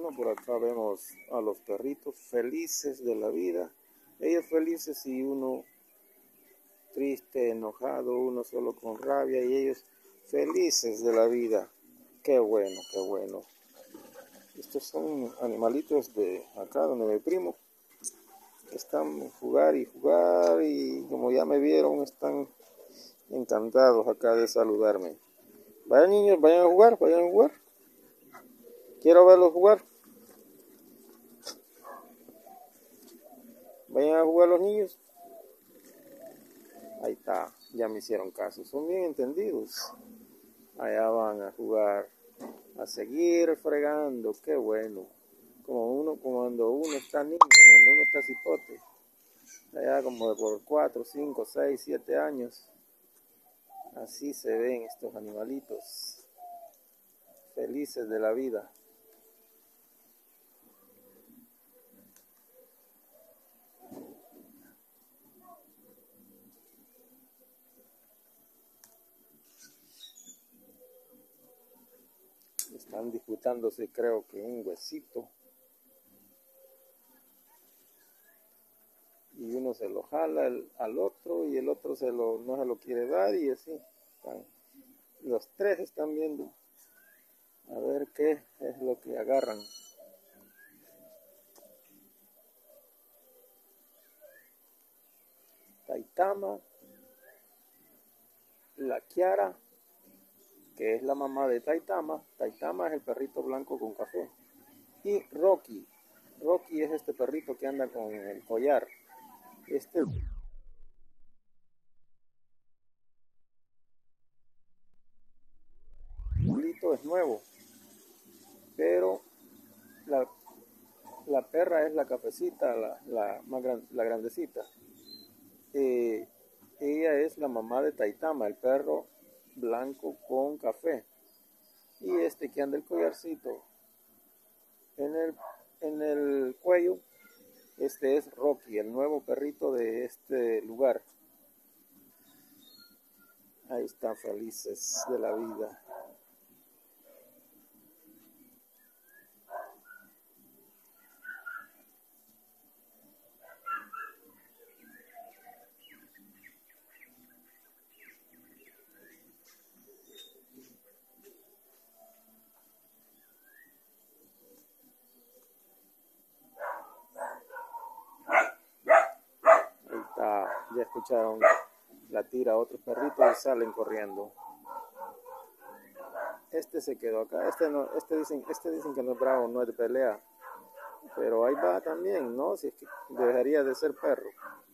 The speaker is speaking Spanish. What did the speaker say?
Bueno, por acá vemos a los perritos felices de la vida. Ellos felices y uno triste, enojado, uno solo con rabia y ellos felices de la vida. Qué bueno, qué bueno. Estos son animalitos de acá donde mi primo están jugar y como ya me vieron están encantados acá de saludarme. Vayan niños, vayan a jugar, vayan a jugar. Quiero verlos jugar. Vayan a jugar los niños. Ahí está, ya me hicieron caso, son bien entendidos. Allá van a jugar, a seguir fregando, qué bueno. Como cuando uno está niño, cuando uno está cipote, allá como de por 4, 5, 6, 7 años, así se ven estos animalitos, felices de la vida. Están disputándose, creo que un huesito. Y uno se lo jala al otro y el otro no se lo quiere dar y así. Los tres están viendo a ver qué es lo que agarran. Taitama, la Kiara, que es la mamá de Taitama. Taitama es el perrito blanco con café. Y Rocky. Rocky es este perrito que anda con el collar. Este perrito es nuevo, pero la perra es la cafecita, la grandecita. Ella es la mamá de Taitama, el perro blanco con café. Y este que anda el collarcito en el cuello, este es Rocky, el nuevo perrito de este lugar. Ahí están felices de la vida. Ahí está, ya escucharon la tira, otros perritos y salen corriendo. Este se quedó acá, este dicen que no es bravo, no es de pelea, pero ahí va también, ¿no? Si es que dejaría de ser perro.